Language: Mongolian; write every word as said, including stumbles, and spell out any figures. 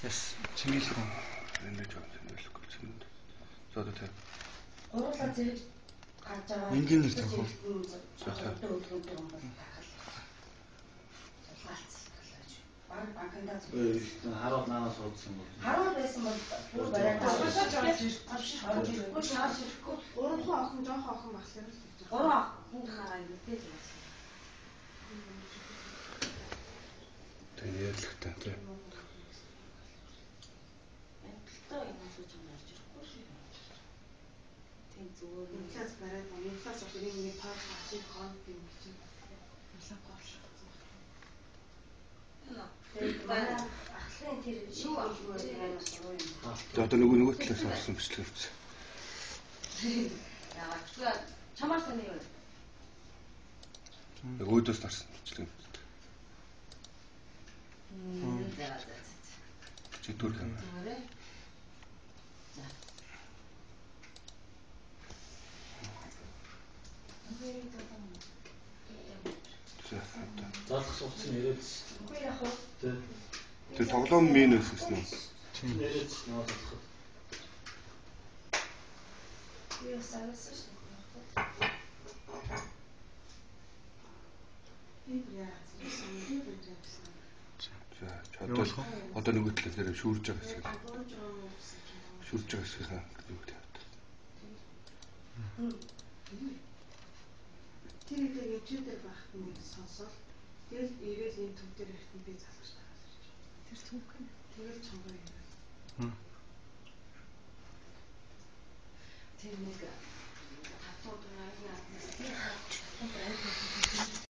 Yes. Цэмгэлгүй. Энэ ч юм цэмгэлгүй цэмэнд. Зодо тэ. Гурлаа зэрэг гарч байгаа. Энгийн л зөвхөн. Өдөө өдгөнтэй юм бол тахал. Сулгаалцсан талааж. Баг банкндаа зөв. Харууд наанаас уудсан бол. Харууд байсан бол бүр бариад авчихсан. Орж ирэхгүй шааш ирэхгүй. Гурван охин жоохон охин багсаар л гэж. Гурван охингаа мэдээж байна. Тэгээд л тэ. Амталтаа юм уу гэж орж ирэхгүй шүү. Тэн зүгээр энэ класс бариад энэ класс бол энэ нэг тоо хачиг гон юм чинь. Улаан гоолсон. Тэгээд манай ахлын тэр шүү ахлын юм. За одоо нөгөө нөгөө талаас орсон бичлэг авчих. Яагаад ч чамаар сони юу? Өөдөөс орсон бичлэг. Мм за за. Чидүр камер. Зүгээрээ. За. За. Залах сууцсан ирээд. Үгүй яг уу. Тэр тоглоом минус гэсэн үү? Тийм ирээд нөө залах. Юу сарасан шүү. Энэ яа гэсэн юм бэ? За, одоо одоо нөгөө талаас дээр шүүрж байгаа хэсэг. Шүүрж байгаа хэсгийнхаа юу гэдэг вэ? Тэр идэг өвчтөр багт нэг сонсоод тэгэл ирээл энэ төв дээр ихтэн би залгаж тагаад ирж. Тэр цүнх нь тэгэл чонгоо юм. Тэр нэг татуу дугаар яа. Тэр татуу дугаар